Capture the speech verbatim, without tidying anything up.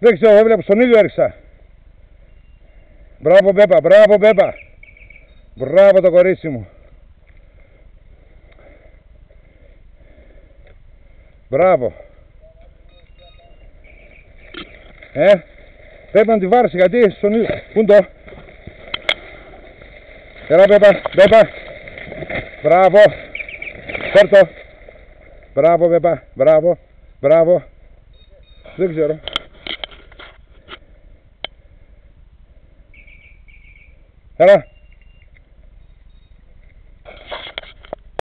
Δεν ξέρω, έβλεπα στον ήλιο έριξα. Μπράβο Μπέπα, μπράβο Μπέπα. Μπράβο το κορίτσι μου. Μπράβο. Ε, πρέπει να τη βάρσει γιατί στον ήλιο. Πού είναι το? Έλα Μπέπα, Μπέπα. Μπράβο. Φέρτο. Μπράβο Μπέπα, μπράβο. Μπράβο. Δεν ξέρω. Έλα.